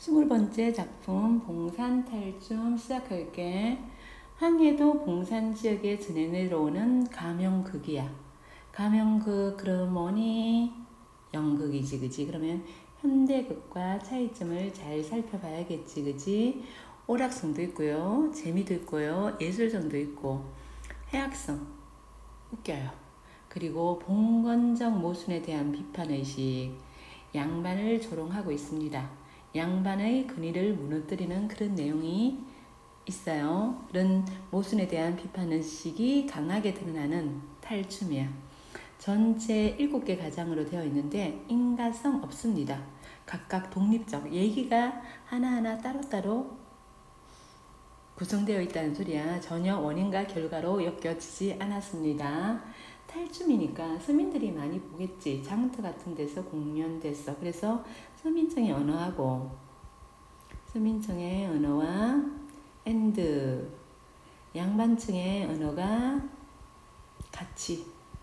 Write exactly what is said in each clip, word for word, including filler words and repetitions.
스물 번째 작품 봉산 탈춤 시작할게. 항해도 봉산 지역에 지내내려오는 가명극이야. 가명극 그럼 뭐니? 연극이지 그지? 그러면 현대극과 차이점을 잘 살펴봐야겠지 그지? 오락성도 있고요, 재미도 있고요, 예술성도 있고, 해학성 웃겨요. 그리고 봉건적 모순에 대한 비판의식, 양반을 조롱하고 있습니다. 양반의 근위를 무너뜨리는 그런 내용이 있어요. 그런 모순에 대한 비판의식이 강하게 드러나는 탈춤이야. 전체 일곱 개 가장으로 되어 있는데 인가성 없습니다. 각각 독립적, 얘기가 하나하나 따로따로 구성되어 있다는 소리야. 전혀 원인과 결과로 엮여지지 않았습니다. 탈춤이니까 서민들이 많이 보겠지. 장터 같은 데서 공연됐어. 그래서 서민층의 언어하고 서민층의 언어와 앤드 양반층의 언어가 같이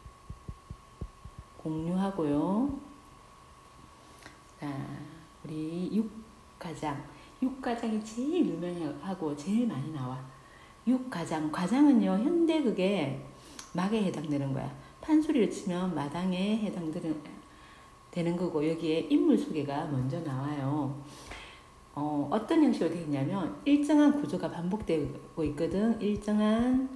공유하고요. 자, 우리 육가장. 육가장이 제일 유명하고 제일 많이 나와. 육가장. 가장은요, 현대극의 막에 해당되는 거야. 판소리를 치면 마당에 해당되는 되는 거고, 여기에 인물 소개가 먼저 나와요. 어, 어떤 형식으로 되어 있냐면 일정한 구조가 반복되고 있거든. 일정한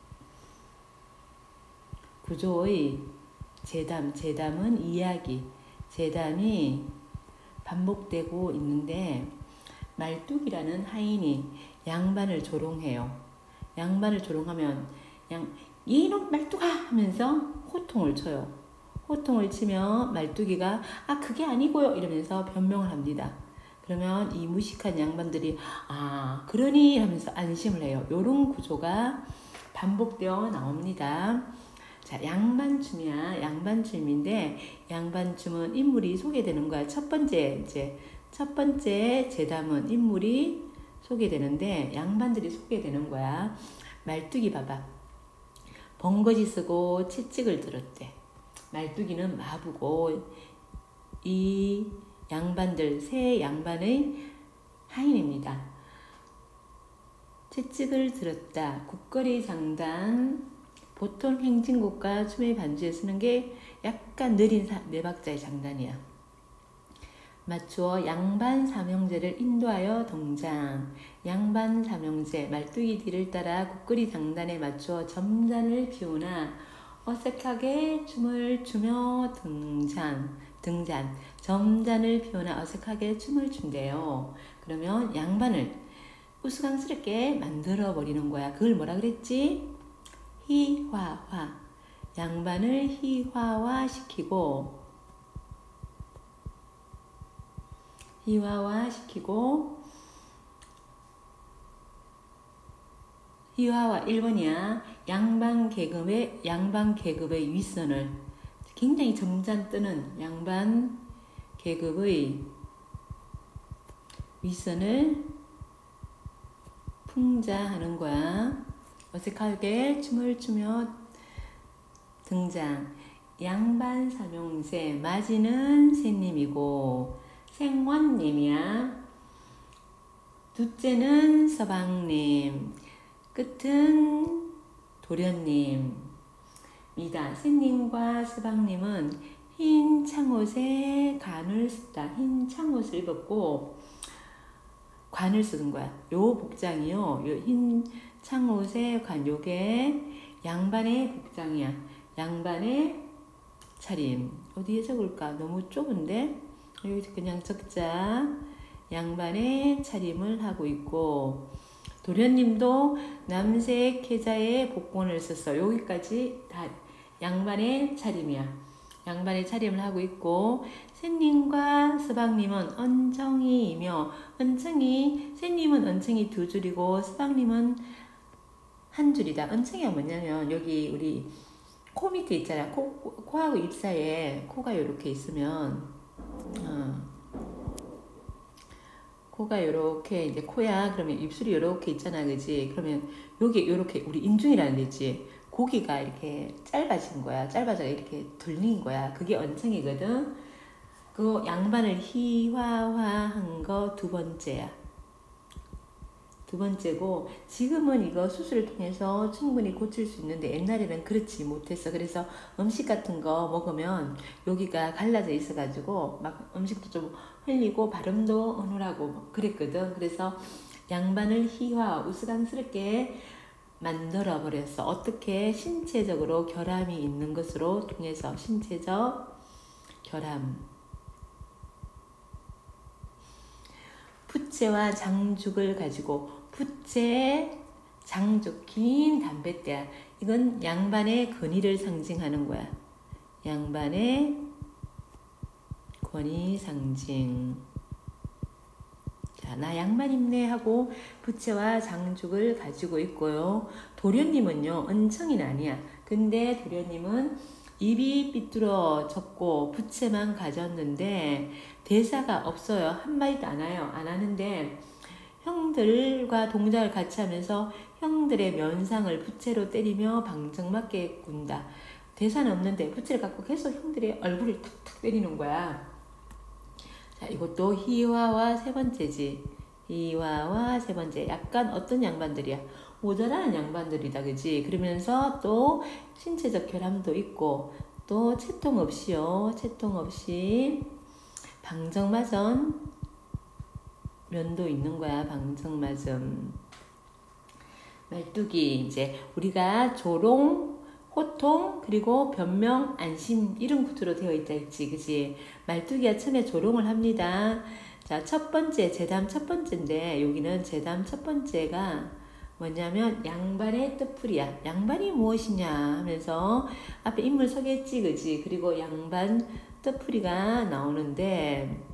구조의 재담, 재담은 이야기, 재담이 반복되고 있는데 말뚝이라는 하인이 양반을 조롱해요. 양반을 조롱하면 양 이놈 말뚝아 하면서 호통을 쳐요. 호통을 치면 말뚝이가 아 그게 아니고요 이러면서 변명을 합니다. 그러면 이 무식한 양반들이 아 그러니 하면서 안심을 해요. 이런 구조가 반복되어 나옵니다. 자, 양반춤이야. 양반춤인데 양반춤은 인물이 소개되는 거야. 첫 번째 이제 첫 번째 재담은 인물이 소개되는데 양반들이 소개되는 거야. 말뚝이 봐봐. 번거지 쓰고 채찍을 들었대. 말뚝이는 마부고 이 양반들 세 양반의 하인입니다. 채찍을 들었다. 국거리 장단. 보통 행진곡과 춤의 반주에 쓰는 게 약간 느린 사, 네 박자의 장단이야. 맞추어 양반 삼형제를 인도하여 동장. 양반 삼형제 말뚝이 뒤를 따라 국거리 장단에 맞추어 점잔을 피우나 어색하게 춤을 추며 등잔. 등잔. 점잔을 피우나 어색하게 춤을 춘대요. 그러면 양반을 우스꽝스럽게 만들어 버리는 거야. 그걸 뭐라 그랬지? 희화화. 양반을 희화화 시키고 희화화 시키고 희화화 일 번이야. 양반 계급의 양반 계급의 윗선을 굉장히 점잖 뜨는 양반 계급의 윗선을 풍자하는 거야. 어색하게 춤을 추며 등장. 양반 삼형제 맞이는 새님이고 생원님이야. 둘째는 서방님, 끝은 도련님이다. 새님과 서방님은 흰 창옷에 관을 썼다. 흰 창옷을 입었고 관을 쓰는 거야. 요 복장이요. 요 흰 창옷에 관, 요게 양반의 복장이야. 양반의 차림. 어디에 적을까? 너무 좁은데? 여기 그냥 적자. 양반의 차림을 하고 있고 도련님도 남색 계자의 복권을 썼어. 여기까지 다 양반의 차림이야. 양반의 차림을 하고 있고 새님과 서방님은 언청이이며 언청이 새님은 언청이 두 줄이고 서방님은 한 줄이다. 언청이가 뭐냐면 여기 우리 코 밑에 있잖아. 코, 코하고 입 사이에 코가 이렇게 있으면 어, 코가 이렇게 이제 코야. 그러면 입술이 이렇게 있잖아, 그지? 그러면 여기 이렇게 우리 인중이라는 데지. 고기가 이렇게 짧아진 거야. 짧아져 이렇게 들린 거야. 그게 언청이거든. 그 양반을 희화화한 거 거 두 번째야. 두 번째고, 지금은 이거 수술을 통해서 충분히 고칠 수 있는데 옛날에는 그렇지 못했어. 그래서 음식 같은 거 먹으면 여기가 갈라져 있어가지고 막 음식도 좀 흘리고 발음도 어눌하고 그랬거든. 그래서 양반을 희화 우스꽝스럽게 만들어 버렸어. 어떻게? 신체적으로 결함이 있는 것으로 통해서. 신체적 결함. 부채와 장죽을 가지고, 부채, 장죽, 긴 담뱃대야. 이건 양반의 권위를 상징하는 거야. 양반의 권위 상징. 자, 나 양반 입네 하고 부채와 장죽을 가지고 있고요. 도련님은요, 은청이는 아니야. 근데 도련님은 입이 삐뚤어졌고 부채만 가졌는데 대사가 없어요. 한마디도 안 해요. 안 하는데 형들과 동작을 같이 하면서 형들의 면상을 부채로 때리며 방정맞게 군다. 대사는 없는데 부채를 갖고 계속 형들의 얼굴을 탁탁 때리는 거야. 자, 이것도 희화와 세 번째지. 희화와 세 번째. 약간 어떤 양반들이야? 모자라는 양반들이다, 그지? 그러면서 또 신체적 결함도 있고, 또 채통 없이요. 채통 없이 방정맞은 면도 있는 거야. 방정맞음. 말뚝이 이제 우리가 조롱, 호통, 그리고 변명, 안심 이런 구조로 되어 있다 했지, 그지? 말뚝이가 처음에 조롱을 합니다. 자, 첫 번째, 제담 첫 번째인데 여기는 제담 첫 번째가 뭐냐면 양반의 뜻풀이야. 양반이 무엇이냐 하면서 앞에 인물 소개했지, 그지? 그리고 양반 뜻풀이가 나오는데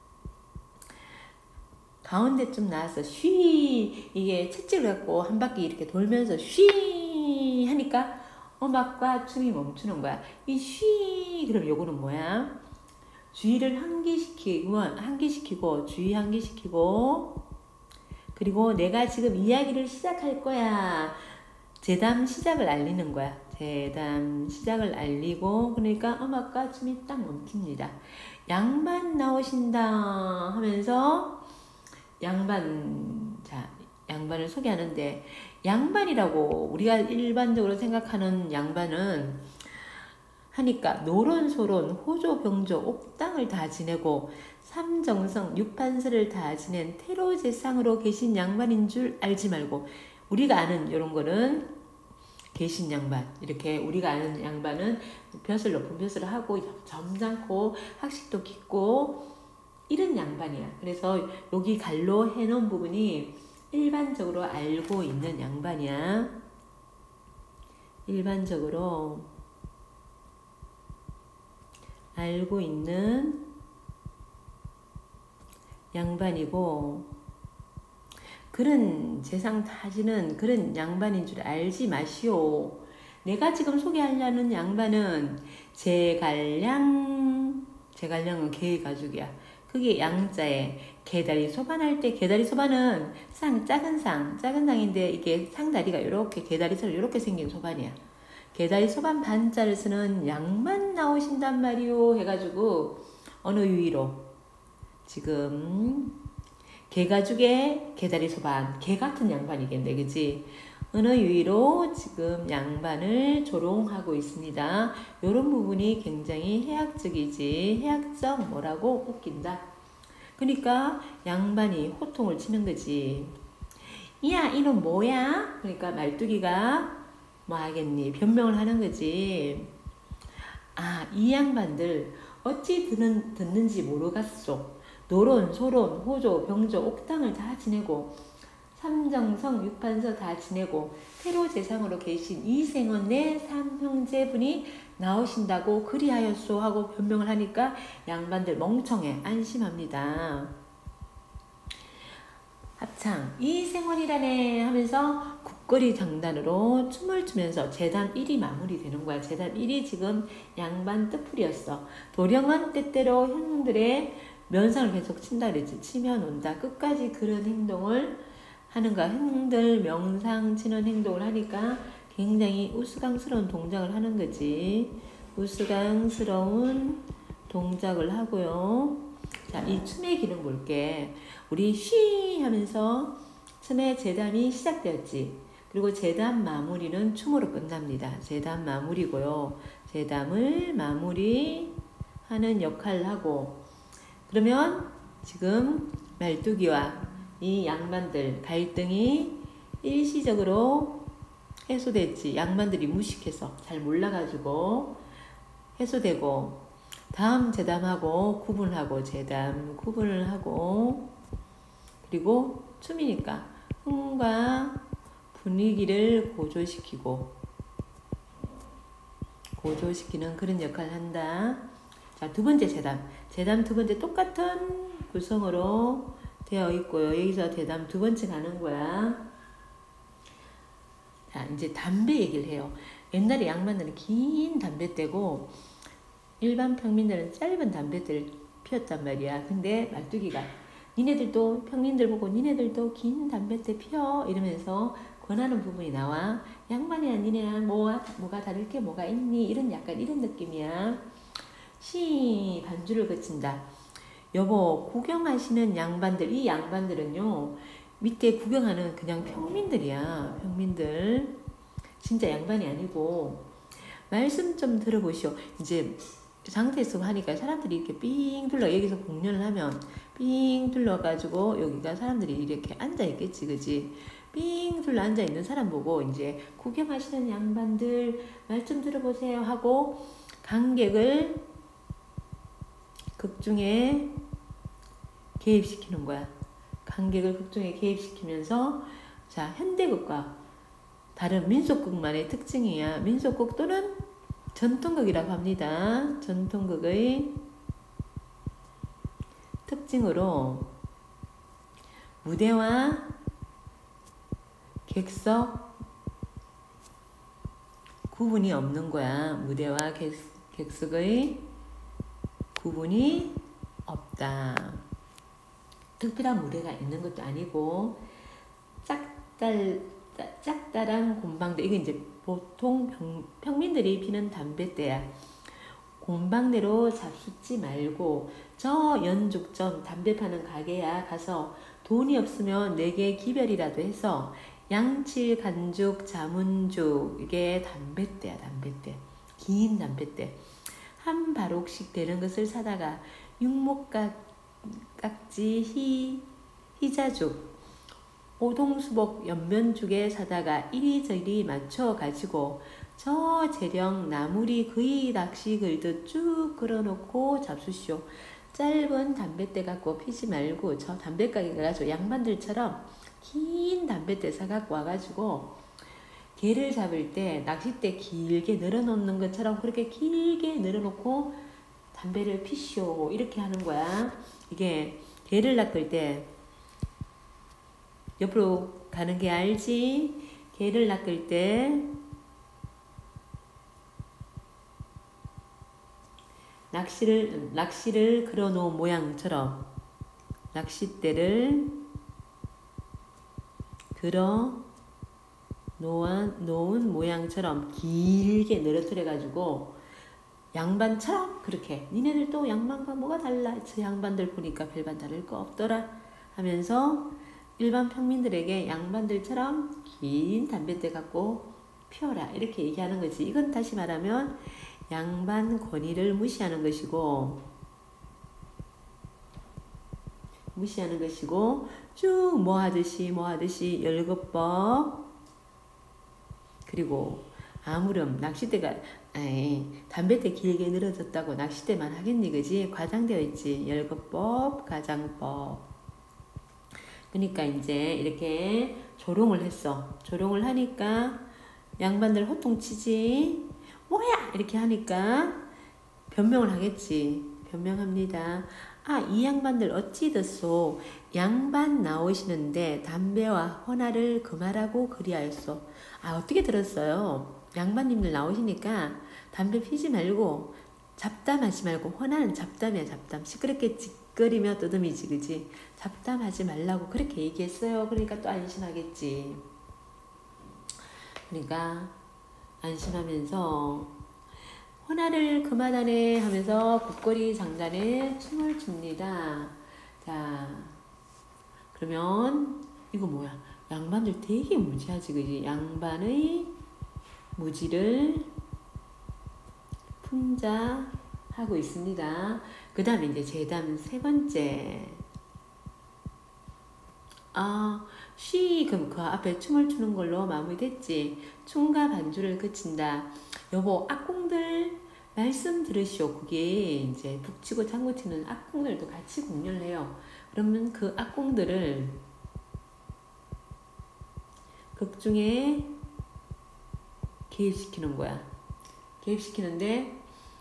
가운데쯤 나와서 쉬, 이게 채찍을 갖고 한 바퀴 이렇게 돌면서 쉬 하니까 음악과 춤이 멈추는 거야. 이 쉬, 그럼 요거는 뭐야? 주의를 환기시키고, 환기시키고, 주의 환기시키고, 그리고 내가 지금 이야기를 시작할 거야. 제담 시작을 알리는 거야. 제담 시작을 알리고, 그러니까 음악과 춤이 딱 멈춥니다. 양반 나오신다 하면서 양반, 자, 양반을 소개하는데, 양반이라고 우리가 일반적으로 생각하는 양반은 하니까 노론소론, 호조병조, 옥당을 다 지내고 삼정성, 육판서를 다 지낸 태로제상으로 계신 양반인 줄 알지 말고, 우리가 아는 이런 거는 계신 양반, 이렇게 우리가 아는 양반은 벼슬 높은 벼슬을 하고 점잖고 학식도 깊고 이런 양반이야. 그래서 여기 갈로 해놓은 부분이 일반적으로 알고 있는 양반이야. 일반적으로 알고 있는 양반이고, 그런 재상 타지는 그런 양반인 줄 알지 마시오. 내가 지금 소개하려는 양반은 제갈량, 제갈량은 개의 가죽이야. 그게 양자에 개다리 소반할 때, 개다리 소반은 상, 작은 상, 작은 상인데 이게 상다리가 이렇게 개다리처럼 이렇게 생긴 소반이야. 개다리 소반 반자를 쓰는 양만 나오신단 말이오 해가지고 어느 유의로 지금 개가죽의 개다리 소반, 개 같은 양반이겠네, 그지? 어느 유의로 지금 양반을 조롱하고 있습니다. 이런 부분이 굉장히 해학적이지. 해학적 뭐라고 웃긴다. 그러니까 양반이 호통을 치는 거지. 야, 이놈 뭐야? 그러니까 말뚝이가 뭐 하겠니? 변명을 하는 거지. 아, 이 양반들 어찌 듣는, 듣는지 모르겠소. 노론, 소론, 호조, 병조, 옥당을 다 지내고 삼정성, 육판서 다 지내고 태로제상으로 계신 이생원의 삼형제분이 나오신다고 그리하였소 하고 변명을 하니까 양반들 멍청해. 안심합니다. 합창 이생원이라네 하면서 국거리 장단으로 춤을 추면서 제단 일이 마무리되는 거야. 제단 일이 지금 양반 뜻풀이었어. 도령은 때때로 형들의 면상을 계속 친다 그랬지. 치며 논다. 끝까지 그런 행동을 하는 거야. 형들 명상 치는 행동을 하니까 굉장히 우스꽝스러운 동작을 하는 거지. 우스꽝스러운 동작을 하고요. 자, 이 춤의 기능 볼게. 우리 쉬 하면서 춤의 재담이 시작되었지. 그리고 재담 마무리는 춤으로 끝납니다. 재담 마무리고요. 재담을 마무리하는 역할을 하고, 그러면 지금 말뚝이와 이 양반들 갈등이 일시적으로 해소됐지. 양반들이 무식해서 잘 몰라가지고 해소되고, 다음 재담하고 구분하고 재담 구분을 하고, 그리고 춤이니까 흥과 분위기를 고조시키고 고조시키는 그런 역할을 한다. 자, 두 번째 재담. 재담 두 번째 똑같은 구성으로 되어 있고요. 여기서 재담 두 번째 가는 거야. 자, 이제 담배 얘기를 해요. 옛날에 양반들은 긴 담배떼고 일반 평민들은 짧은 담배들을 피웠단 말이야. 근데 말뚝이가 니네들도 평민들 보고 니네들도 긴 담배떼 피워 이러면서 권하는 부분이 나와. 양반이야 니네야 뭐가, 뭐가 다를 게 뭐가 있니? 이런 약간 이런 느낌이야. 시 반주를 거친다. 여보, 구경하시는 양반들, 이 양반들은요 밑에 구경하는 그냥 평민들이야. 평민들. 진짜 양반이 아니고. 말씀 좀 들어보시오. 이제 상태에서 하니까 사람들이 이렇게 삥 둘러, 여기서 공연을 하면 삥 둘러가지고 여기가 사람들이 이렇게 앉아있겠지, 그지? 삥 둘러 앉아있는 사람 보고 이제 구경하시는 양반들 말 좀 들어보세요 하고 관객을 극중에 개입시키는 거야. 관객을 극중에 개입시키면서, 자, 현대극과 다른 민속극만의 특징이야. 민속극 또는 전통극이라고 합니다. 전통극의 특징으로 무대와 객석 구분이 없는 거야. 무대와 객, 객석의 구분이 없다. 특별한 무대가 있는 것도 아니고 짝달, 짝달한 곰방대. 이게 이제 보통 평, 평민들이 피는 담배대야. 곰방대로 잡숫지 말고 저 연죽점 담배 파는 가게야 가서 돈이 없으면 내게 기별이라도 해서 양칠, 간죽, 자문죽, 이게 담배대야. 담배대. 긴 담배대. 한 바록씩 되는 것을 사다가 육목깍지, 희, 희자죽, 오동수복, 연면죽에 사다가 이리저리 맞춰 가지고 저 재령 나무리 거의 낚시 걸듯 쭉 걸어놓고 잡수시오. 짧은 담뱃대 갖고 피지 말고 저 담배가게 가가지고 양반들처럼 긴 담뱃대 사갖고 와가지고 개를 잡을 때 낚싯대 길게 늘어놓는 것처럼 그렇게 길게 늘어놓고 담배를 피시오. 이렇게 하는 거야. 이게 개를 낚을 때 옆으로 가는 게 알지? 개를 낚을 때 낚시를 낚시를 걸어놓은 모양처럼 낚싯대를 걸어 놓은, 놓은 모양처럼 길게 늘어뜨려 가지고 양반처럼 그렇게 니네들도 양반과 뭐가 달라? 저 양반들 보니까 별반 다를 거 없더라 하면서 일반 평민들에게 양반들처럼 긴 담뱃대 갖고 피워라 이렇게 얘기하는 거지. 이건 다시 말하면 양반 권위를 무시하는 것이고 무시하는 것이고 쭉 뭐 하듯이 뭐 하듯이 열거법 그리고 아무렴 낚싯대가 에이, 담뱃대 길게 늘어졌다고 낚싯대만 하겠니 그지? 과장되어 있지. 열거법 가장법. 그러니까 이제 이렇게 조롱을 했어. 조롱을 하니까 양반들 호통치지. 뭐야 이렇게 하니까 변명을 하겠지. 변명합니다. 아, 이 양반들 어찌 듣소. 양반 나오시는데 담배와 헌화를 금하라고 그리하였소. 아, 어떻게 들었어요? 양반님들 나오시니까 담배 피지 말고 잡담하지 말고 헌화는 잡담이야. 잡담. 시끄럽게 짓거리며 떠듬이지 그지? 잡담하지 말라고 그렇게 얘기했어요. 그러니까 또 안심하겠지. 그러니까 안심하면서 호나를 그만하네 하면서 국거리 장단에 춤을 춥니다. 자, 그러면 이거 뭐야? 양반들 되게 무지하지, 그지? 양반의 무지를 풍자하고 있습니다. 그 다음에 이제 제담 세 번째. 아, 쉬, 그럼 그 앞에 춤을 추는 걸로 마무리됐지. 춤과 반주를 그친다. 여보, 악공들 말씀 들으시오. 그게 이제 북치고 장구치는 악공들도 같이 공연을 해요. 그러면 그 악공들을 극 중에 개입시키는 거야. 개입시키는데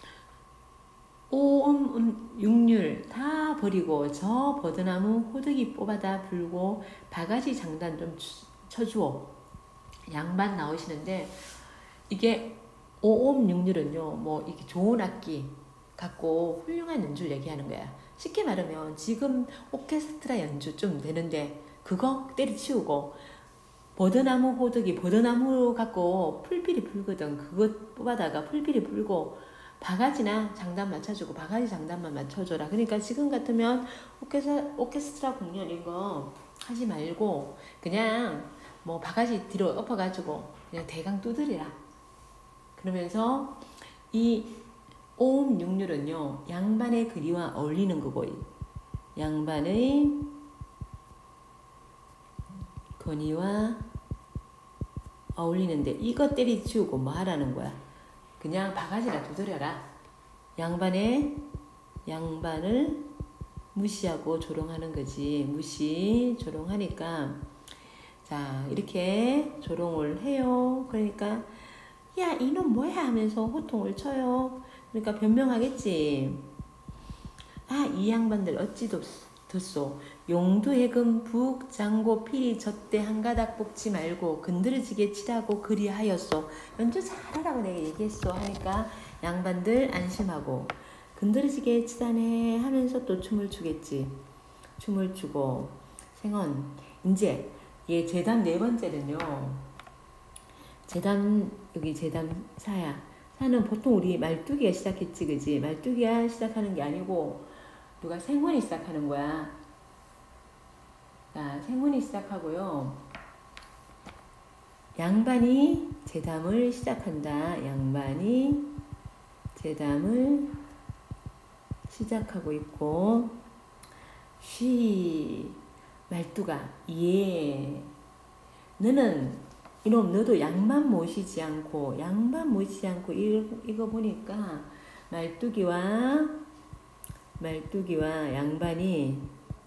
오음, 음, 육률 다 버리고 저 버드나무 호두기 뽑아다 불고 바가지 장단 좀 쳐주어. 양반 나오시는데 이게 오음, 육률은요, 뭐 이게 좋은 악기 갖고 훌륭한 연주를 얘기하는 거야. 쉽게 말하면 지금 오케스트라 연주 좀 되는데 그거 때려치우고 버드나무 호두기, 버드나무 갖고 풀필이 불거든. 그거 뽑아다가 풀필이 불고 바가지나 장단 맞춰주고 바가지 장단만 맞춰줘라. 그러니까 지금 같으면 오케스트라, 오케스트라 공연 이거 하지 말고 그냥 뭐 바가지 뒤로 엎어가지고 그냥 대강 두드리라. 그러면서 이 오음 육률은요, 양반의 그리와 어울리는 거고, 양반의 건의와 어울리는데 이거 때리치우고 뭐 하라는 거야? 그냥 바가지나 두드려라. 양반의 양반을 무시하고 조롱하는 거지. 무시 조롱하니까 자 이렇게 조롱을 해요. 그러니까 야 이놈 뭐야 하면서 호통을 쳐요. 그러니까 변명하겠지. 아 이 양반들 어찌 듣소. 용두해금 북 장고 피리 젖대 한가닥 뽑지 말고 건드려지게 치라고 그리하였소. 연주 잘하라고 내가 얘기했어 하니까 양반들 안심하고 건드려지게 치다네 하면서 또 춤을 추겠지. 춤을 추고 생언 이제 얘 제담 네 번째는요. 제담 여기 제담 사야 사는 보통 우리 말뚝이가 시작했지 그지. 말뚝이가 시작하는 게 아니고 누가 생원이 시작하는 거야. 자, 생원이 시작하고요. 양반이 제담을 시작한다. 양반이 제담을 시작하고 있고 쉬 말뚝아 예 너는 이놈 너도 양반 모시지 않고 양반 모시지 않고 이거, 이거 보니까 말뚝이와 말뚝이와 양반이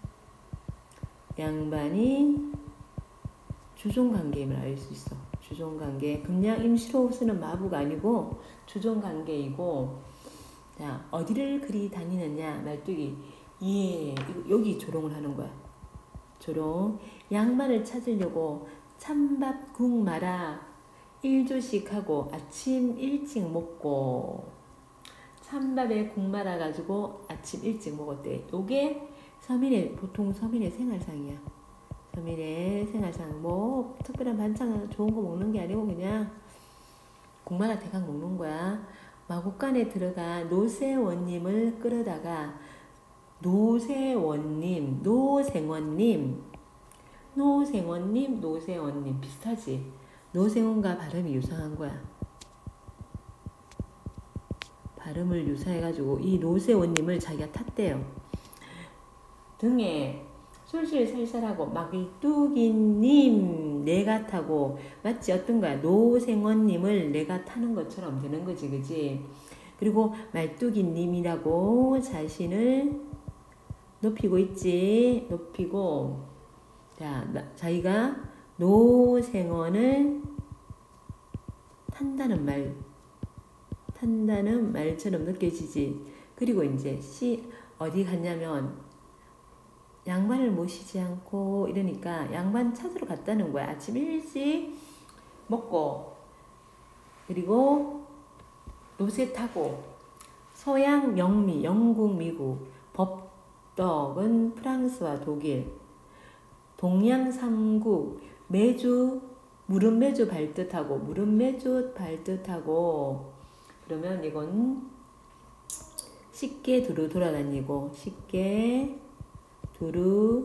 양반이 주종관계임을 알 수 있어. 주종관계. 금양 임시로 쓰는 마부가 아니고 주종관계이고 자 어디를 그리 다니느냐 말뚝이 예 여기 조롱을 하는 거야. 조롱. 양반을 찾으려고 찬밥 국 말아 일조씩 하고 아침 일찍 먹고 찬밥에 국 말아가지고 아침 일찍 먹었대. 요게 서민의 보통 서민의 생활상이야. 서민의 생활상 뭐 특별한 반찬 좋은 거 먹는 게 아니고 그냥 국마라 대강 먹는 거야. 마곡간에 들어가 노세원님을 끌어다가 노세원님, 노생원님, 노생원님, 노세원님 비슷하지? 노생원과 발음이 유사한 거야. 발음을 유사해가지고 이 노세원님을 자기가 탔대요. 등에 술술 살살하고 막일뚝이님 내가 타고 마치 어떤 거야 노생원님을 내가 타는 것처럼 되는 거지 그지. 그리고 말뚝이님이라고 자신을 높이고 있지. 높이고 자 자기가 노생원을 탄다는 말 탄다는 말처럼 느껴지지. 그리고 이제 시 어디 갔냐면 양반을 모시지 않고 이러니까 양반 찾으러 갔다는 거야. 아침 일찍 먹고 그리고 노새 타고 서양 영미 영국 미국 법덕은 프랑스와 독일 동양 삼국 매주 무릎 매주 발듯하고 무릎 매주 발듯하고 그러면 이건 쉽게 두루 돌아다니고, 쉽게 두루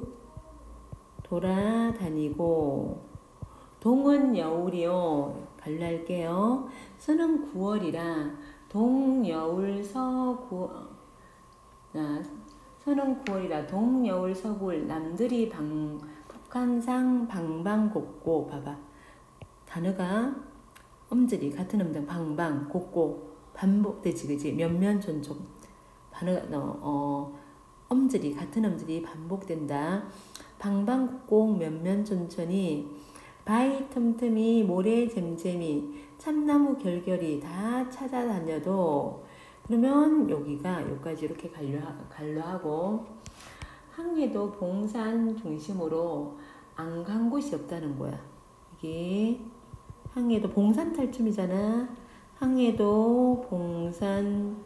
돌아다니고, 동은 여울이요. 갈랄게요. 서는 구월이라 동여울 서구, 자, 서는 구월이라 동여울 서구를 남들이 방, 북한상 방방곡곡. 봐봐. 단어가 음절이 같은 음절 방방 곡곡 반복되지, 그지? 면면촌촌. 단어가 어, 어 음절이 같은 음절이 반복된다. 방방곡곡 면면촌촌이 바위 틈틈이 모래 잼잼이 참나무 결결이 다 찾아다녀도, 그러면 여기가 여기까지 이렇게 간료하고, 항해도 봉산 중심으로 안 간 곳이 없다는 거야. 이게 항해도 봉산 탈춤이잖아. 항해도 봉산을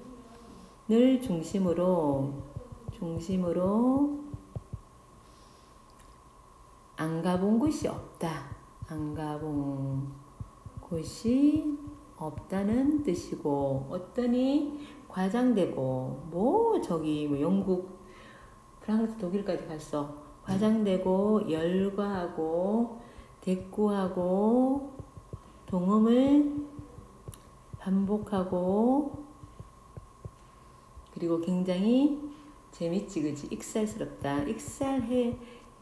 중심으로 중심으로 안 가본 곳이 없다. 안 가본 곳이 없다는 뜻이고, 어떠니 과장되고, 뭐 저기 뭐 영국, 프랑스, 독일까지 갔어. 과장되고 열과하고 대꾸하고 동음을 반복하고, 그리고 굉장히 재밌지, 그지? 익살스럽다. 익살해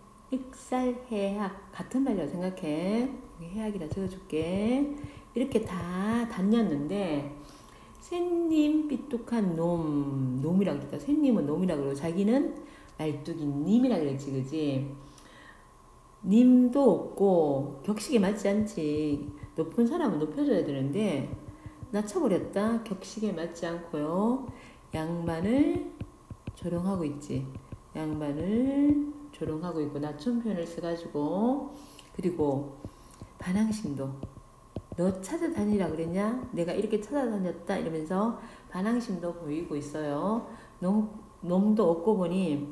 익살해학 같은 말이라고 생각해. 해학이라 적어줄게. 이렇게 다 다녔는데, 샌님 삐뚝한 놈, 놈이라고 했다. 샌님은 놈이라고 그러고 자기는 말뚝이 님이라고 그랬지, 그지? 님도 없고 격식에 맞지 않지. 높은 사람은 높여줘야 되는데 낮춰버렸다. 격식에 맞지 않고요. 양반을 조롱하고 있지. 양반을 조롱하고 있고 낮춤 표현을 써가지고, 그리고 반항심도, 너 찾아다니라 그랬냐? 내가 이렇게 찾아다녔다 이러면서 반항심도 보이고 있어요. 놈, 놈도 없고 보니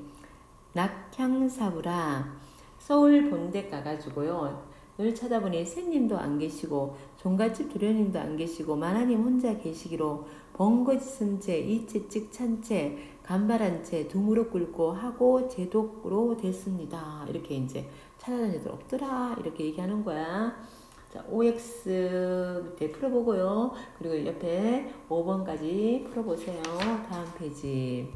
낙향사부라 서울 본댁 가가지고요. 늘 찾아보니 샌님도 안 계시고 종갓집 도련님도 안 계시고 만화님 혼자 계시기로 번거짓은 채 이채 찍 찬 채 간발한 채 두 무릎 꿇고 하고 제독으로 됐습니다. 이렇게 이제 찾아다니들 없더라 이렇게 얘기하는 거야. 자, 오엑스 밑에 풀어보고요. 그리고 옆에 오 번까지 풀어보세요. 다음 페이지.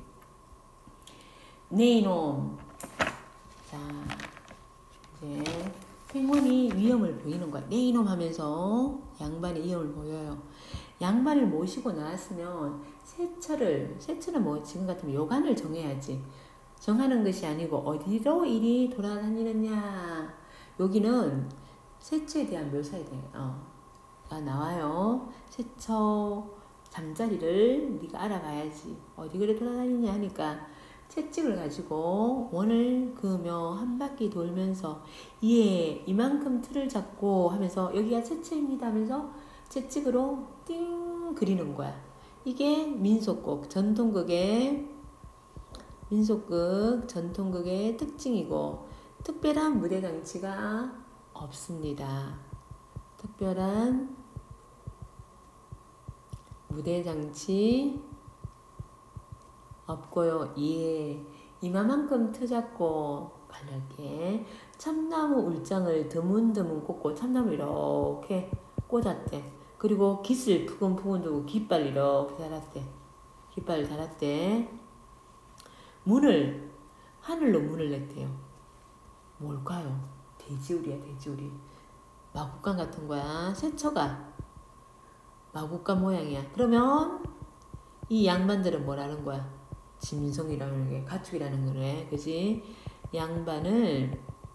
네 이놈. 자, 이제 행운이 위험을 보이는 거야. 네 이놈 하면서 양반이 위험을 보여요. 양반을 모시고 나왔으면 세처를, 세처는 뭐 지금 같으면 요간을 정해야지. 정하는 것이 아니고 어디로 일이 돌아다니느냐. 여기는 세처에 대한 묘사에 대해 어, 가 나와요. 세처 잠자리를 네가 알아봐야지. 어디 그래 돌아다니냐 하니까 채찍을 가지고 원을 그으며 한 바퀴 돌면서 예 이만큼 틀을 잡고 하면서 여기가 채채입니다 하면서 채찍으로 띵 그리는 거야. 이게 민속곡 전통극의 민속극 전통극의 특징이고, 특별한 무대 장치가 없습니다. 특별한 무대 장치 없고요. 예, 이마만큼 트 잡고 갈랄게. 참나무 울장을 드문드문 꽂고 참나무 이렇게 꽂았대. 그리고 깃을 푸근푸근 두고 깃발 이렇게 달았대. 깃발을 달았대. 문을 하늘로 문을 냈대요. 뭘까요? 돼지우리야, 돼지우리. 마구간 같은 거야. 세처가 마구간 모양이야. 그러면 이 양반들은 뭐라는 거야? 짐승이라는 게 가축이라는 거래. 그지? 양반을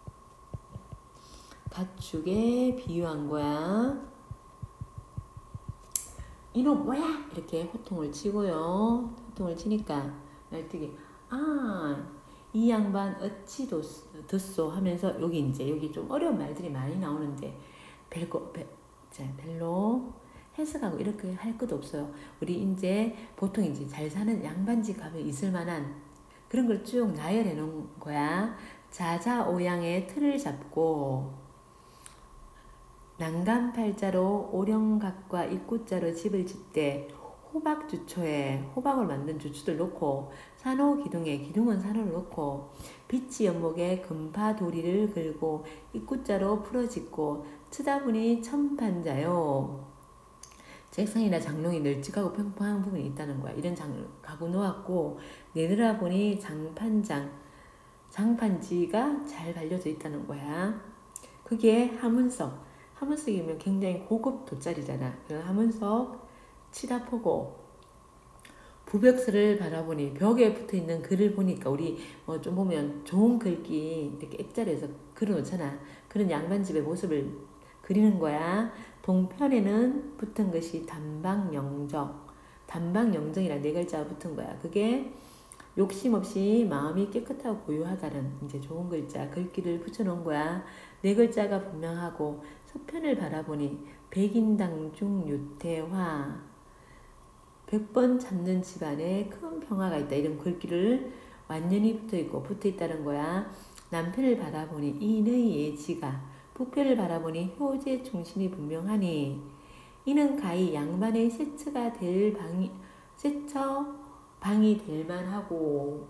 가축에 비유한 거야. 이놈 뭐야? 이렇게 호통을 치고요. 호통을 치니까 말뚝이 아, 이 양반 어찌 듣소 하면서 여기 이제 여기 좀 어려운 말들이 많이 나오는데 별거 별, 자, 별로 해석하고 이렇게 할 것도 없어요. 우리 이제 보통 이제 잘 사는 양반집 가면 있을 만한 그런 걸 쭉 나열해 놓은 거야. 자자오양의 틀을 잡고 난간팔자로 오령각과 입구자로 집을 짓되 호박 주초에 호박을 만든 주초들 놓고 산호 기둥에 기둥은 산호를 놓고 빛이 연목에 금파 도리를 걸고 입구자로 풀어짓고 쳐다보니 천판자요. 책상이나 장롱이 널찍하고 평평한 부분이 있다는 거야. 이런 장 가구 놓았고 내려다보니 장판장 장판지가 잘 발려져 있다는 거야. 그게 하문석. 하문석이면 굉장히 고급 돗자리잖아. 그 하문석 치다보고 부벽서를 바라보니 벽에 붙어있는 글을 보니까 우리 뭐 좀 보면 좋은 글귀 이렇게 액자로해서 그려놓잖아. 그런 양반집의 모습을 그리는 거야. 동편에는 붙은 것이 단방영정. 단방영정이라 네 글자가 붙은 거야. 그게 욕심 없이 마음이 깨끗하고 고요하다는 이제 좋은 글자 글귀를 붙여놓은 거야. 네 글자가 분명하고 서편을 바라보니 백인당중 유태화 백번 잡는 집안에 큰 평화가 있다. 이런 글귀를 완전히 붙어있고 붙어있다는 거야. 남편을 바라보니 인의 예지가 북편을 바라보니 효제 중심이 분명하니 이는 가히 양반의 세처가 될 방이 세처 방이 될 만하고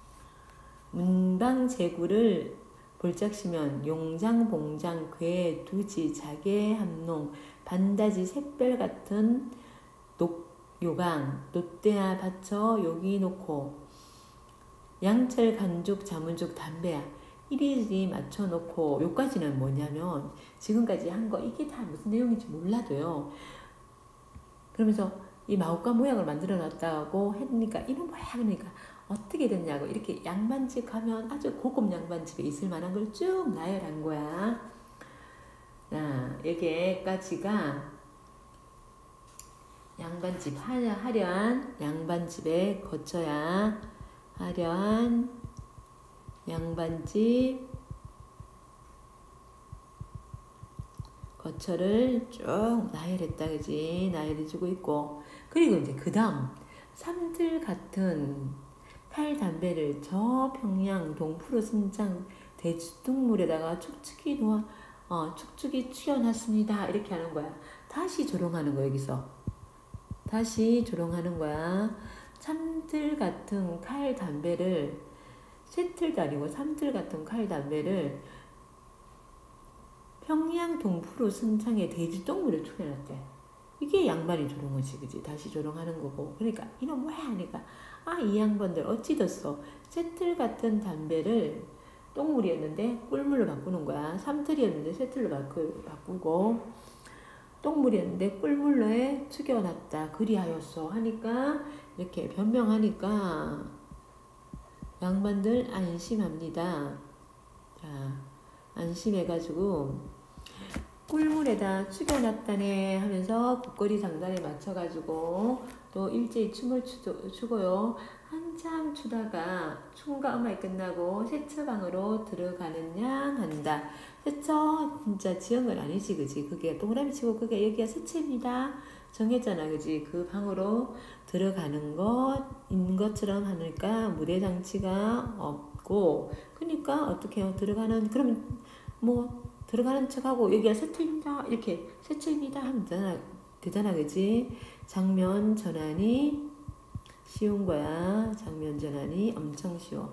문방 제구를 볼짝시면 용장 봉장 괴 두지 자개 함농 반다지 샛별 같은 녹 요강 롯대나 받쳐 여기 놓고 양철 간죽 자문죽 담배야 이리저리 맞춰놓고 요까지는 뭐냐면 지금까지 한 거 이게 다 무슨 내용인지 몰라도요. 그러면서 이 마옥가 모양을 만들어 놨다고 했으니까 이는 뭐야 그러니까 어떻게 됐냐고 이렇게 양반집 가면 아주 고급 양반집에 있을 만한 걸 쭉 나열한 거야. 자, 여기까지가 양반집 화려한 양반집에 거쳐야 화려한 양반집 거처를 쭉 나열했다 그지 나열해주고 있고 그리고 이제 그 다음 삼들 같은 칼 담배를 저 평양 동푸르 순장 대추등물에다가 축축이 놓아 어, 축축이 튀어놨습니다 이렇게 하는 거야. 다시 조롱하는 거야. 여기서 다시 조롱하는 거야. 삼들 같은 칼 담배를 쇠틀도 아니고 삼들 같은 칼 담배를 평양 동푸르 순창에 돼지똥물에 초려놨대. 이게 양반이 조롱하지 그지 다시 조롱하는 거고 그러니까 이놈 뭐야 하니까 아 이 양반들 어찌 됐어 쇠틀 같은 담배를 똥물이었는데 꿀물로 바꾸는 거야. 삼틀이었는데 쇠틀로 바꾸, 바꾸고 똥물이었는데 꿀물로에 축여놨다 그리하였어 하니까 이렇게 변명하니까 양반들 안심합니다. 자, 안심해가지고 꿀물에다 축여놨다네 하면서 복거리 장단에 맞춰가지고 또 일제히 춤을 추도, 추고요. 한참 추다가 춤과 음악이 끝나고 세처방으로 들어가는 양 한다. 세처 진짜 지은 건 아니지 그지 그게 동그라미 치고 그게 여기가 세처입니다. 정했잖아 그지 그 방으로 들어가는 것인 것처럼 하니까 무대 장치가 없고 그러니까 어떻게 해요 들어가는 그러면 뭐 들어가는 척하고 여기가 세트입니다 이렇게 세트입니다 하면 되잖아, 되잖아 그지 장면 전환이 쉬운 거야. 장면 전환이 엄청 쉬워.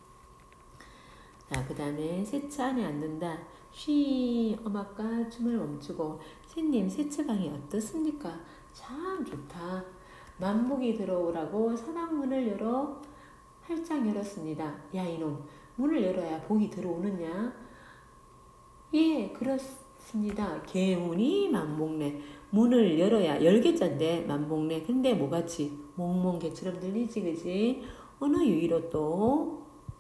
자 그 다음에 세처 안에 앉는다. 쉬 음악과 춤을 멈추고 새님 세처방이 어떻습니까? 참 좋다. 만복이 들어오라고 서당문을 열어 활짝 열었습니다. 야 이놈 문을 열어야 복이 들어오느냐? 예 그렇습니다. 개문이 만복래 문을 열어야 열개자인데 만복래 근데 뭐같이 몽몽개처럼 들리지 그지? 어느 유의로 또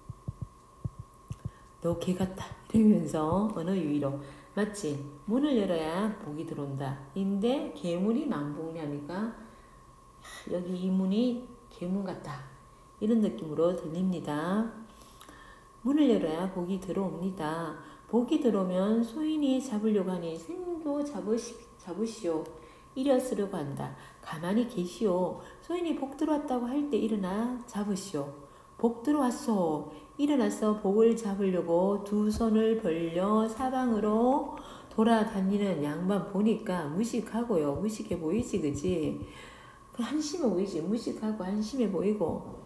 너 개같다 이러면서 어느 유의로 맞지? 문을 열어야 복이 들어온다. 인데 개문이 만복래 하니까 여기 이 문이 개문 같다. 이런 느낌으로 들립니다. 문을 열어야 복이 들어옵니다. 복이 들어오면 소인이 잡으려고 하니 생도 잡으시, 잡으시오. 일어서려고 한다. 가만히 계시오. 소인이 복 들어왔다고 할 때 일어나 잡으시오. 복 들어왔소. 일어나서 복을 잡으려고 두 손을 벌려 사방으로 돌아다니는 양반 보니까 무식하고요. 무식해 보이지 그지? 그 한심해 보이지. 무식하고 한심해 보이고.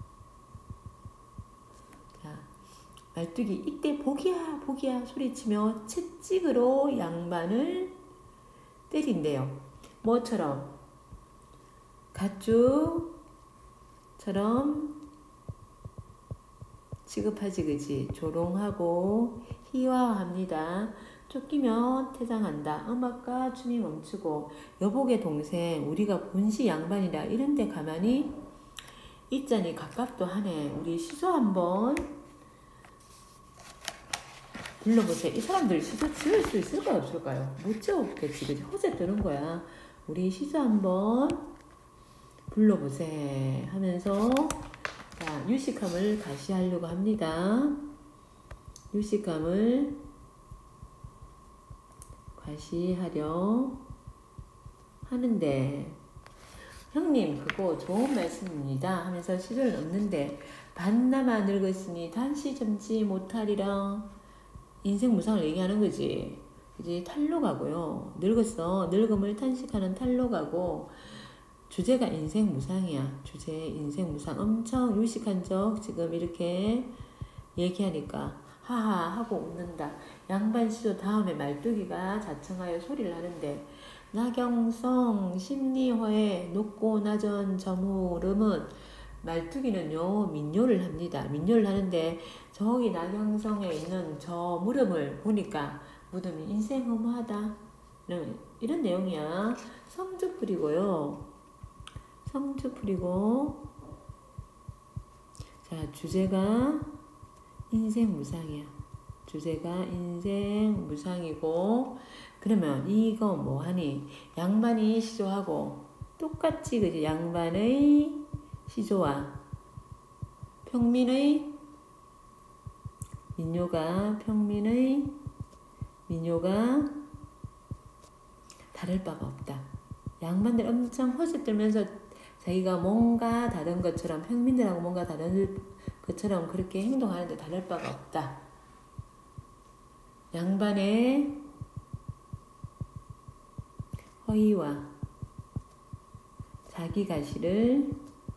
자, 말뚝이 이때 복이야 복이야 소리치며 채찍으로 양반을 때린대요. 뭐처럼? 가축처럼 취급하지 그지. 조롱하고 희화합니다. 쫓기면 퇴장한다. 음악과 춤이 멈추고 여복의 동생 우리가 본시 양반이라 이런데 가만히 있자니 가깝도 하네. 우리 시조 한번 불러보세요. 이 사람들 시조 지을 수 있을까요 없을까요? 못 지었겠지 그지. 허세 뜨는 거야. 우리 시조 한번 불러보세 하면서 자, 유식함을 가시하려고 합니다. 유식함을 과시하려 하는데 형님 그거 좋은 말씀입니다 하면서 시조를 넣는데 반나마 늙었으니 단시 점지 못하리라. 인생 무상을 얘기하는 거지. 그지. 탈로가고요. 늙었어. 늙음을 탄식하는 탈로가고 주제가 인생 무상이야. 주제 인생 무상. 엄청 유식한 적 지금 이렇게 얘기하니까 하하 하고 웃는다. 양반 시조 다음에 말뚝이가 자청하여 소리를 하는데 나경성 심리허에 높고 낮은 저무름은 말뚝이는요 민요를 합니다. 민요를 하는데 저기 나경성에 있는 저 무름을 보니까 무덤이 인생 허무하다 이런, 이런 내용이야. 성주 뿌리고요. 성주 뿌리고 자 주제가 인생 무상이야. 주제가 인생 무상이고 그러면 이거 뭐하니? 양반이 시조하고 똑같이 그지. 양반의 시조와 평민의 민요가 평민의 민요가 다를 바가 없다. 양반들 엄청 허세 떨면서 자기가 뭔가 다른 것처럼 평민들하고 뭔가 다른 것처럼 그렇게 행동하는데 다를 바가 없다. 양반의 허위와 자기 가시를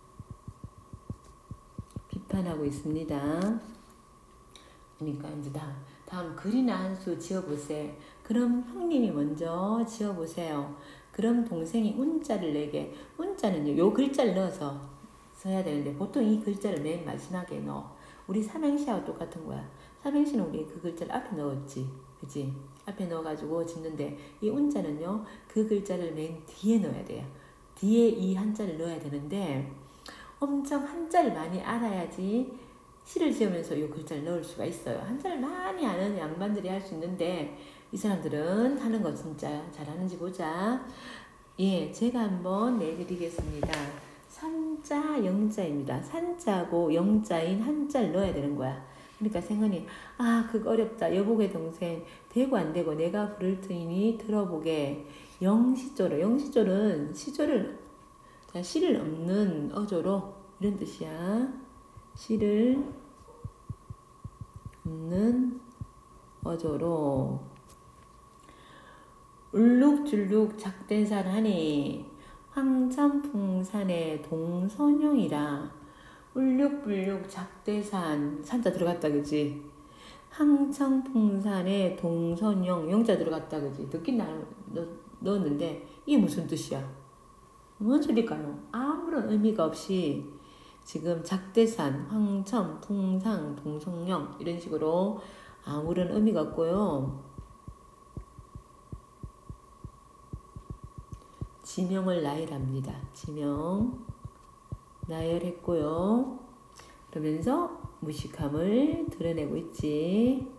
비판하고 있습니다. 그러니까 이제 다음, 다음 글이나 한 수 지어보세요. 그럼 형님이 먼저 지어보세요. 그럼 동생이 운자를 내게. 운자는요, 요 글자를 넣어서 써야 되는데 보통 이 글자를 맨 마지막에 넣어. 우리 삼행시하고 똑같은 거야. 삼행시는 우리 그 글자를 앞에 넣었지. 그치? 앞에 넣어가지고 짓는데 이 운자는요, 그 글자를 맨 뒤에 넣어야 돼요. 뒤에 이 한자를 넣어야 되는데 엄청 한자를 많이 알아야지 시를 지으면서 이 글자를 넣을 수가 있어요. 한자를 많이 아는 양반들이 할 수 있는데 이 사람들은 하는 거 진짜 잘하는지 보자. 예, 제가 한번 내드리겠습니다. 산자 영자입니다. 산자고 영자인 한자를 넣어야 되는 거야. 그러니까 생은이 아 그거 어렵다. 여보게 동생 되고 안 되고 내가 부를 터이니 들어보게. 영시조로. 영시조는 시조를 자 시를 없는 어조로 이런 뜻이야. 시를 없는 어조로 울룩줄룩 작대산하니 황천풍산의 동선영이라. 울룩불룩 작대산 산자 들어갔다 그지. 황천풍산의 동선영 영자 들어갔다 그지. 듣긴 나 넣었는데 이게 무슨 뜻이야? 뭔 소리일까요? 아무런 의미가 없이 지금 작대산, 황천, 풍상, 동성령 이런 식으로 아무런 의미가 없고요. 지명을 나열합니다. 지명 나열했고요. 그러면서 무식함을 드러내고 있지.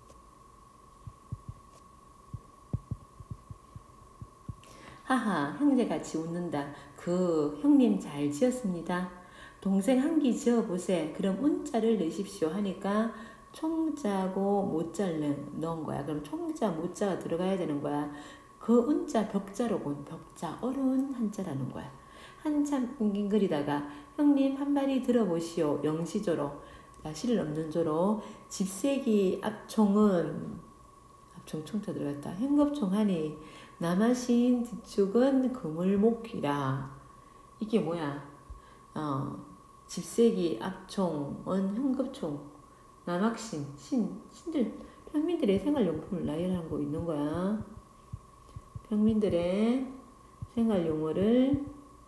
하하 형제같이 웃는다. 그 형님 잘 지었습니다. 동생 한기 지어보세. 그럼 운자를 넣으십시오 하니까 총자고 모자를 넣은 거야. 그럼 총자 모자가 들어가야 되는 거야. 그 운자 벽자로 본 벽자 어려운 한자라는 거야. 한참 낑낑거리다가 형님 한 마디 들어보시오. 영시조로 시를 넘는 조로 집세기 앞총은 앞총 총자 들어갔다. 행겁총하니 남하신 뒤축은 그물목이라. 이게 뭐야? 어, 집세기, 압총, 원, 현급총, 남학신, 신, 신들, 평민들의 생활용품을 나열하고 있는 거야. 평민들의 생활용어를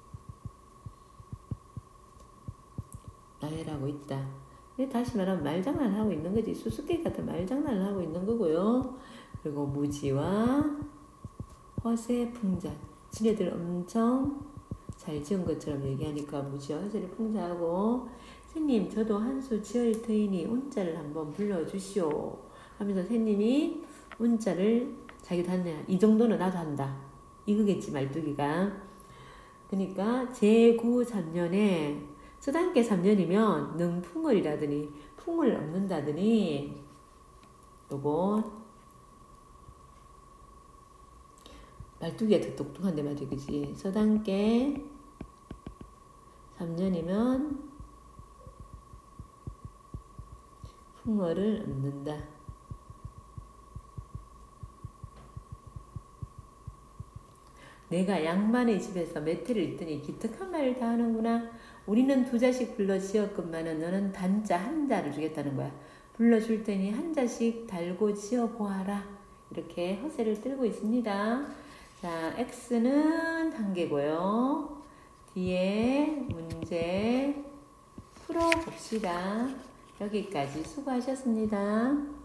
나열하고 있다. 다시 말하면 말장난을 하고 있는 거지. 수수께끼 같은 말장난을 하고 있는 거고요. 그리고 무지와 허세, 풍자. 지네들 엄청 잘 지은 것처럼 얘기하니까 무지와 허세를 풍자하고, 스님 저도 한 수 지을 터이니 운자를 한번 불러주시오 하면서 스님이 운자를 자기도 한다. 이 정도는 나도 한다. 이거겠지 말뚝이가. 그러니까 제구 삼 년에 서당계 삼 년이면 능풍월이라더니 풍을 얻는다더니, 요거 말뚝이가 더 똑똑한데 말이야, 그지? 서당계 삼 년이면 풍어를 얻는다. 내가 양반의 집에서 매태를 읽더니 기특한 말을 다 하는구나. 우리는 두 자씩 불러 지었건만은 너는 단자 한 자를 주겠다는 거야. 불러줄 테니 한 자씩 달고 지어보아라. 이렇게 허세를 떨고 있습니다. 자, X는 단계고요. 뒤에 문제 풀어봅시다. 여기까지 수고하셨습니다.